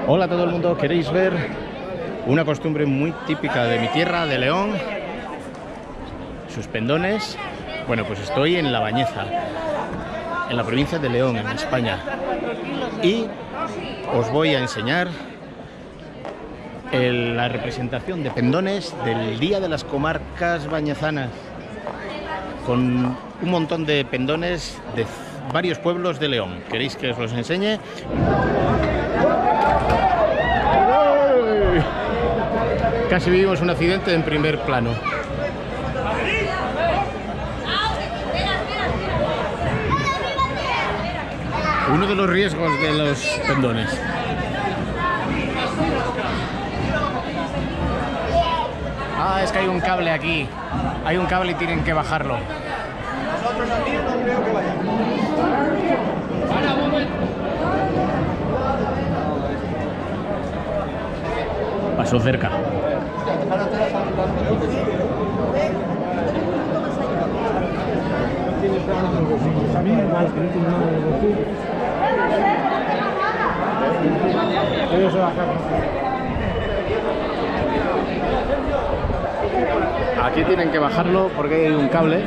Hola a todo el mundo, ¿queréis ver una costumbre muy típica de mi tierra, de León? Sus pendones. Bueno, pues estoy en La Bañeza, en la provincia de León, en España. Y os voy a enseñar la representación de pendones del Día de las Comarcas Bañezanas, con un montón de pendones de varios pueblos de León. ¿Queréis que os los enseñe? Casi vivimos un accidente en primer plano. Uno de los riesgos de los pendones. Ah, es que hay un cable aquí. Hay un cable y tienen que bajarlo. Nosotros aquí no creo que vayamos. Pasó cerca. Aquí tienen que bajarlo porque hay un cable.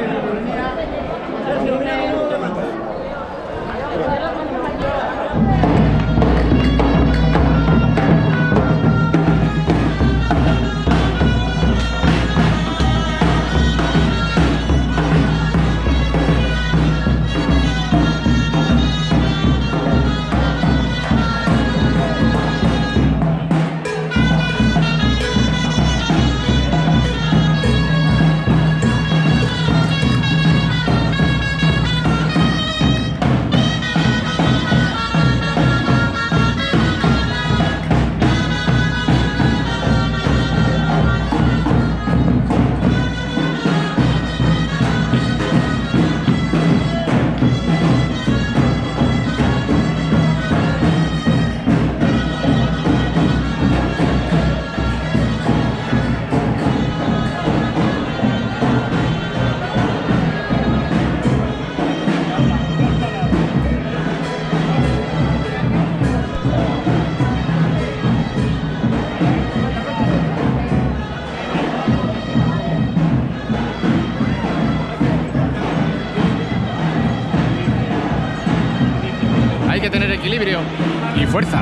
Hay que tener equilibrio y fuerza.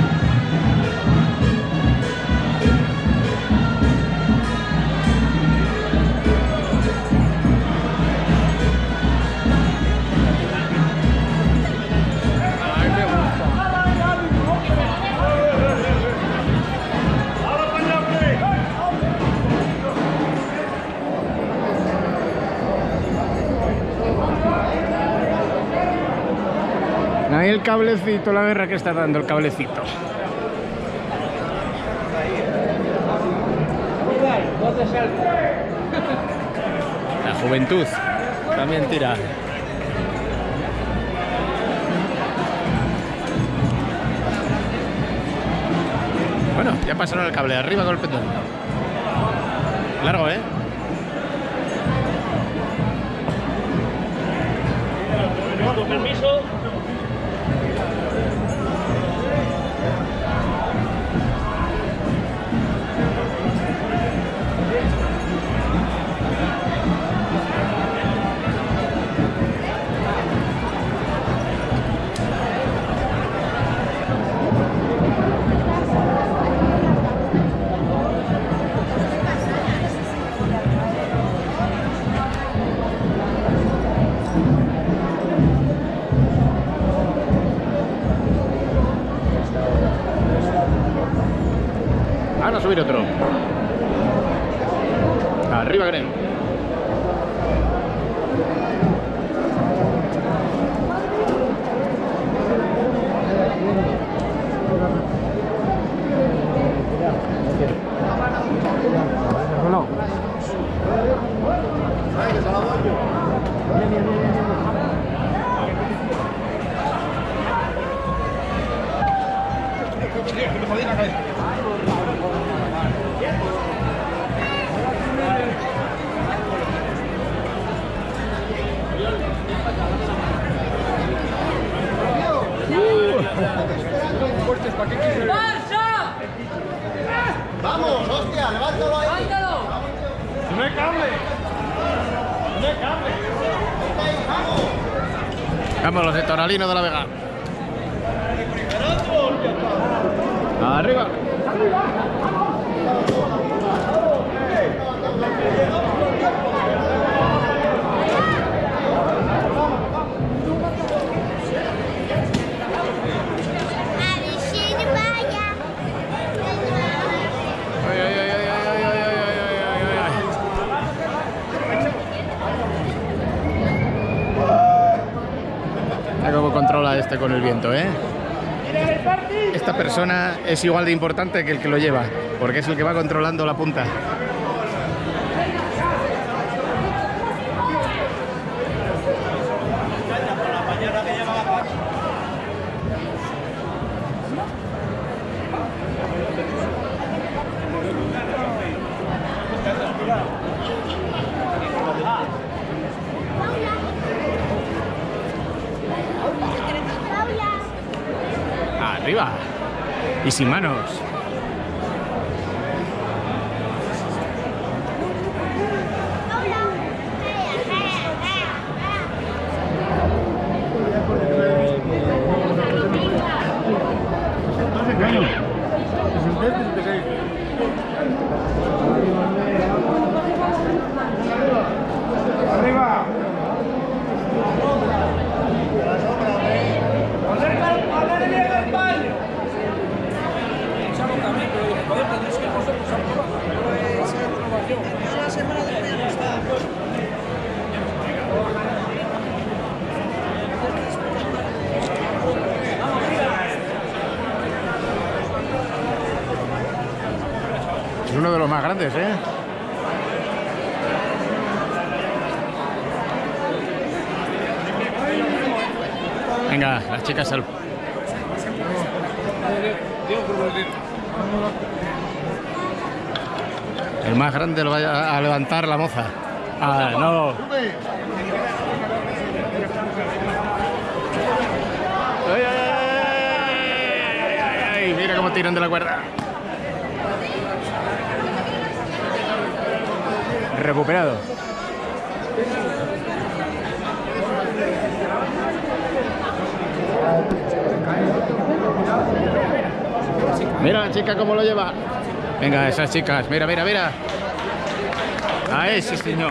Ahí el cablecito, la guerra que está dando el cablecito. La juventud también tira. Bueno, ya pasaron el cable, arriba con el pendón. Largo, ¿eh? Con permiso. Van a subir otro. Arriba, Gren. ¡Barça! ¡Vamos, hostia! ¡Levántalo ahí! ¡Levántalo! ¡No hay cable! ¡No hay cable! ¡Vamos! Vamos, los de Toralino de la Vega. Arriba. Ay, ay, ay, ay, ay, ay, ay, ay, ay, ay. Mira cómo controla este con el viento, ¿eh? Esta persona es igual de importante que el que lo lleva, porque es el que va controlando la punta. Arriba y sin manos. ¡Arriba! Es uno de los más grandes, ¿eh? Venga, las chicas al... El más grande lo va a levantar la moza. Ah, no. Ay, ay, ay, ay, mira cómo tiran de la cuerda. Recuperado. Mira la chica cómo lo lleva. Venga, esas chicas, mira, mira, mira. A ese señor.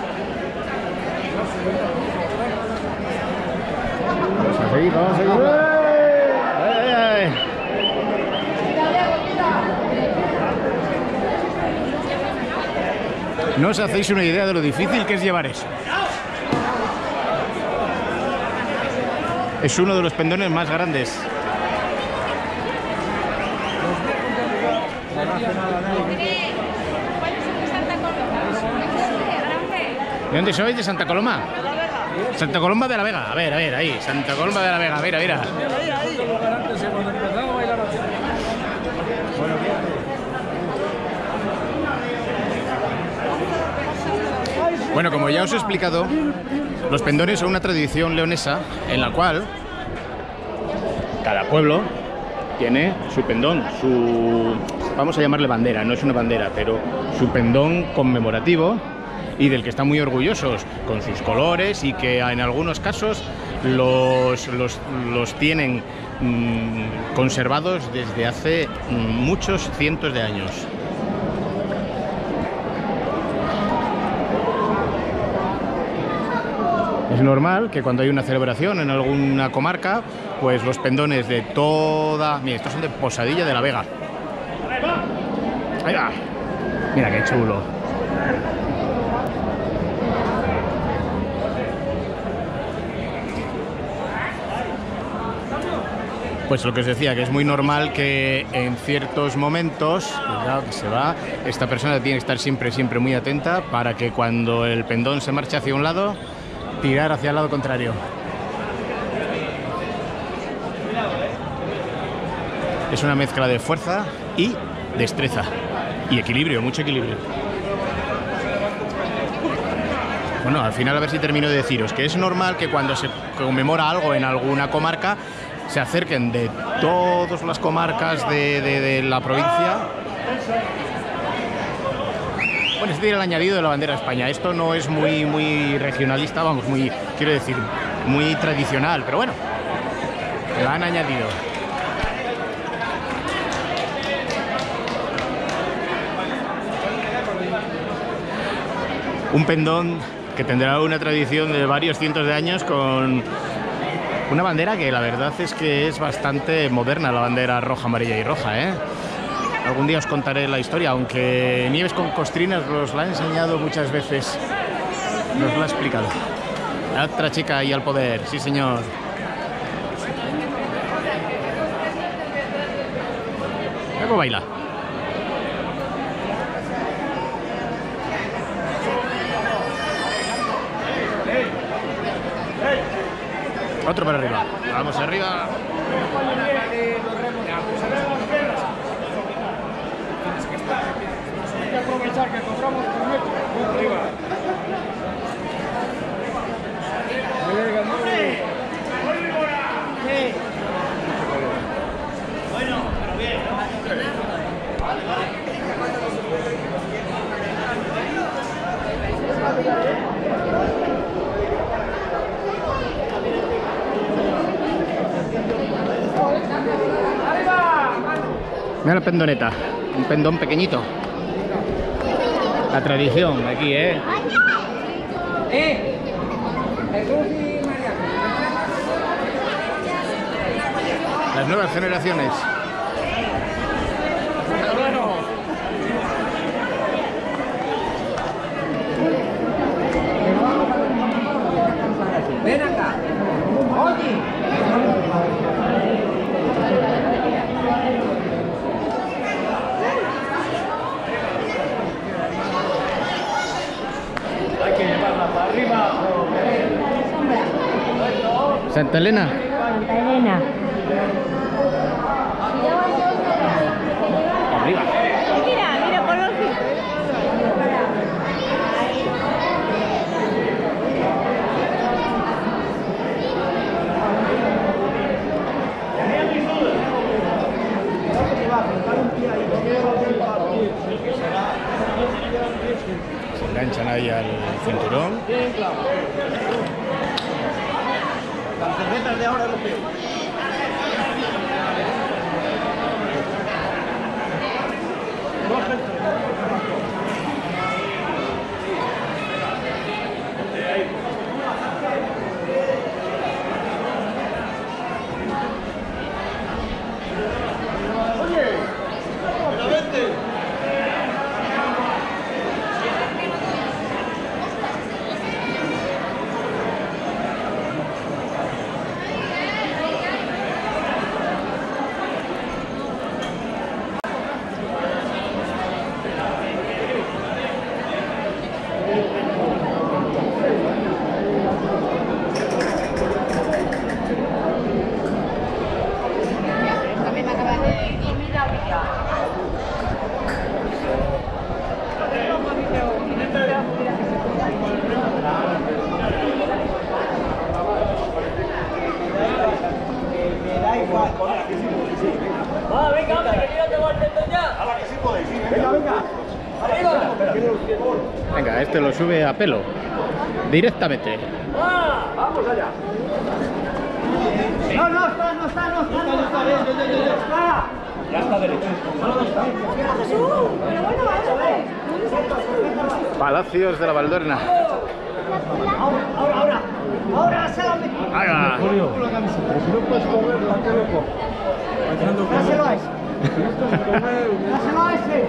Vamos a seguir, vamos a seguir. Ay, ay, ay. No os hacéis una idea de lo difícil que es llevar eso. Es uno de los pendones más grandes. ¿De dónde sois? ¿De Santa Coloma? Santa Coloma de la Vega. A ver, ahí. Santa Coloma de la Vega. Mira, mira. Bueno, como ya os he explicado, los pendones son una tradición leonesa en la cual cada pueblo tiene su pendón, su, vamos a llamarle bandera, no es una bandera, pero su pendón conmemorativo y del que están muy orgullosos, con sus colores, y que en algunos casos los tienen conservados desde hace muchos cientos de años. Es normal que cuando hay una celebración en alguna comarca, pues los pendones de toda... Mira, estos son de Posadilla de la Vega. Ahí va. Mira qué chulo. Pues lo que os decía, que es muy normal que en ciertos momentos, cuidado que se va, esta persona tiene que estar siempre muy atenta para que cuando el pendón se marche hacia un lado, tirar hacia el lado contrario. Es una mezcla de fuerza y destreza. Y equilibrio, mucho equilibrio. Bueno, al final a ver si termino de deciros que es normal que cuando se conmemora algo en alguna comarca, se acerquen de todas las comarcas de la provincia. Bueno, este tiene el añadido de la bandera de España. Esto no es muy regionalista, vamos, quiero decir, muy tradicional, pero bueno, lo han añadido. Un pendón que tendrá una tradición de varios cientos de años, con una bandera que la verdad es que es bastante moderna, la bandera roja, amarilla y roja, ¿eh? Algún día os contaré la historia, aunque Nieves con Costrinas os la ha enseñado muchas veces, nos la ha explicado. La otra chica ahí al poder, sí señor. Luego baila. Otro para arriba. Vamos arriba. Hay que aprovechar que compramos por metro. Arriba. Bueno, pero bien, ¿no? Vale, vale. Mira la pendoneta, un pendón pequeñito. La tradición aquí, ¿eh? Las nuevas generaciones. Ven acá. Oye. Hay que llevarla para arriba. Santa Elena. Santa Elena. Arriba. Mira, mira por los Se enganchan ahí al cinturón. Las cervezas de ahora europeo. Venga, este lo sube a pelo. Directamente. Vamos allá. No está. Ya está derecho. Palacios de la Valdorna. Ahora se la metí. Haga. Julio, pero si no puedes correr, la que loco. Dáselo a ese. Dáselo a ese.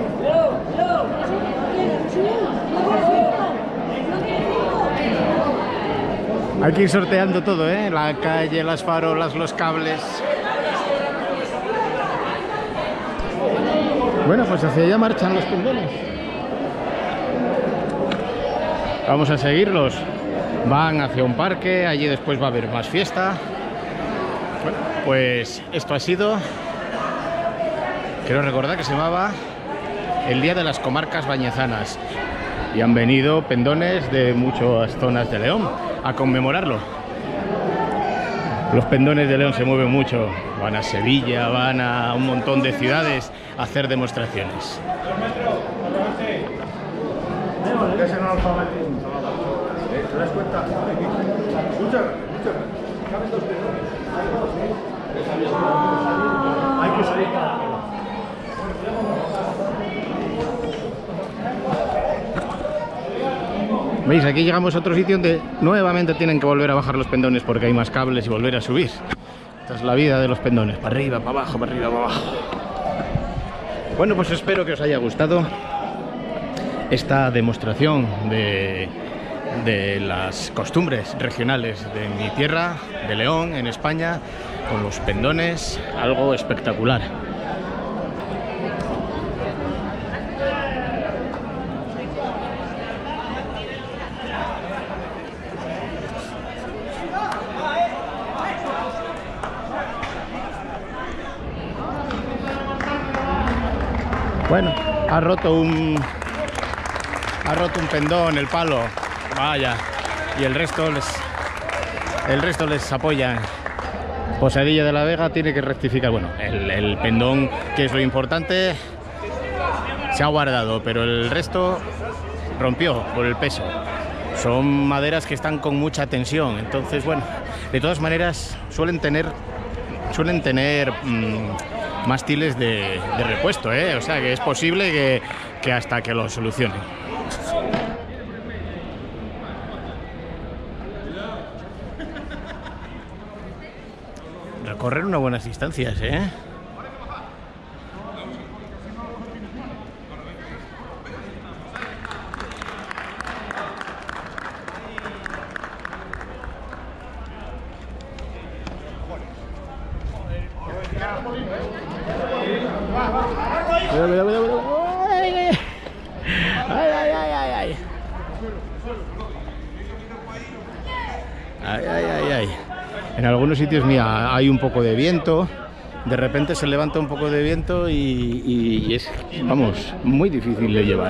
Hay que ir sorteando todo, ¿eh? La calle, las farolas, los cables. Bueno, pues hacia allá marchan los pendones. Vamos a seguirlos. Van hacia un parque, allí después va a haber más fiesta. Bueno, pues esto ha sido... Quiero recordar que se llamaba el Día de las Comarcas Bañezanas. Y han venido pendones de muchas zonas de León a conmemorarlo. Los pendones de León se mueven mucho, van a Sevilla, van a un montón de ciudades a hacer demostraciones. ¿Te das cuenta? Hay que salir. ¿Veis? Aquí llegamos a otro sitio donde nuevamente tienen que volver a bajar los pendones porque hay más cables y volver a subir. Esta es la vida de los pendones, para arriba, para abajo, para arriba, para abajo. Bueno, pues espero que os haya gustado esta demostración de las costumbres regionales de mi tierra, de León, en España, con los pendones, algo espectacular. Bueno, ha roto un pendón, el palo, vaya, y el resto les apoya. Posadilla de la Vega tiene que rectificar. Bueno, el pendón, que es lo importante, se ha guardado, pero el resto rompió por el peso. Son maderas que están con mucha tensión, entonces bueno, de todas maneras suelen tener mástiles de repuesto, o sea que es posible que hasta que lo solucionen. Recorrer unas buenas distancias, Ay. En algunos sitios, mira, hay un poco de viento, de repente se levanta un poco de viento y es, vamos, muy difícil de llevar.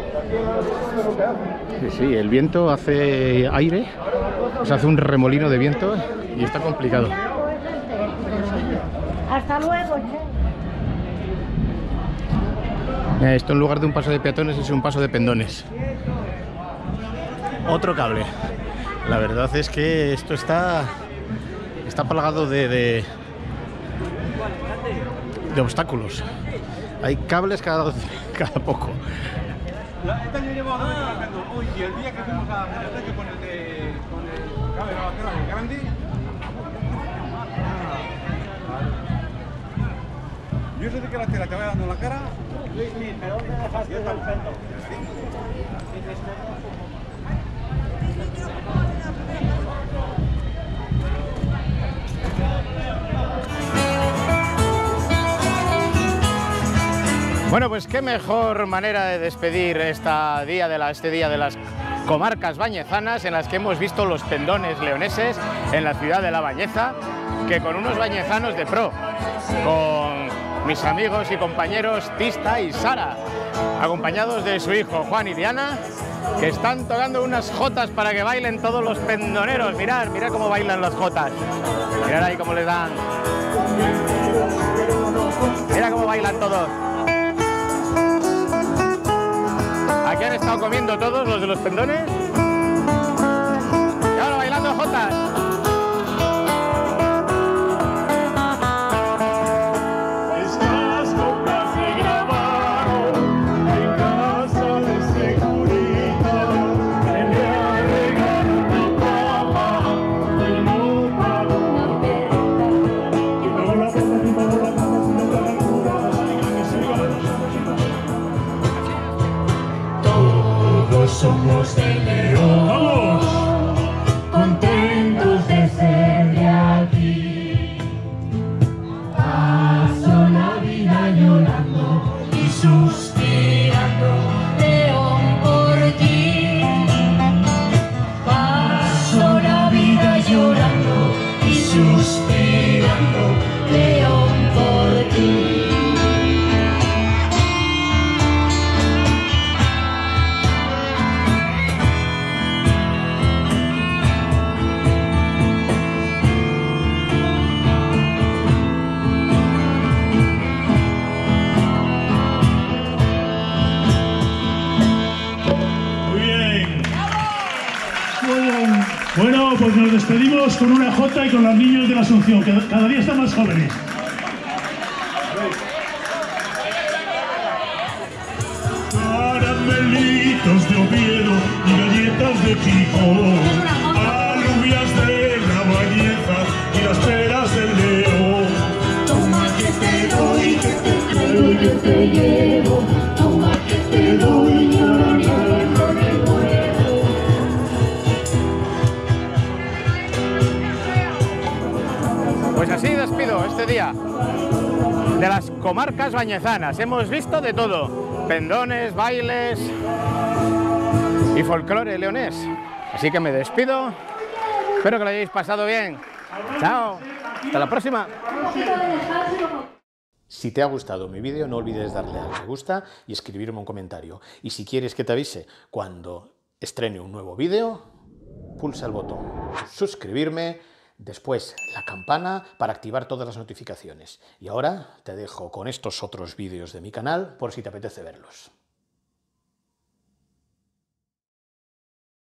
Sí, el viento hace aire, o sea, hace un remolino de viento y está complicado. Hasta luego, che. Esto en lugar de un paso de peatones es un paso de pendones. Otro cable. La verdad es que esto está plagado de obstáculos. Hay cables cada poco. Este año llevo a dos trabajando. Uy, y el día que fuimos a Menesteque con el cable de la batera, el grande. Yo sé que la tela te va dando en la cara. Luis, ¿pero dónde dejaste el pelo? Bueno, pues qué mejor manera de despedir este día de las comarcas bañezanas, en las que hemos visto los pendones leoneses en la ciudad de La Bañeza, que con unos bañezanos de pro, con mis amigos y compañeros Tista y Sara, acompañados de su hijo Juan y Diana, que están tocando unas jotas para que bailen todos los pendoneros. Mirad cómo bailan las jotas, mirad ahí cómo les dan, mira cómo bailan todos. Aquí han estado comiendo todos los de los pendones y ahora bailando jotas. Somos de León, ¡vamos! Contentos de ser de aquí. Paso la vida llorando y suspirando, León, por ti. Paso la vida llorando y suspirando, León, por ti. despedimos con una jota y con los niños de la Asunción, que cada día están más jóvenes. Caramelitos de Oviedo y galletas de Gijón, alubias de la Bañeza y las peras del León. Toma que te doy, que te traigo y que te llevo. Toma que te doy, yo lo llevo de nuevo. Pues así despido este día de las comarcas bañezanas. Hemos visto de todo: pendones, bailes y folclore leonés. Así que me despido. Espero que lo hayáis pasado bien. Chao. Hasta la próxima. Si te ha gustado mi vídeo, no olvides darle al me gusta y escribirme un comentario. Y si quieres que te avise cuando estrene un nuevo vídeo, pulsa el botón suscribirme, después la campana para activar todas las notificaciones. Y ahora te dejo con estos otros vídeos de mi canal por si te apetece verlos.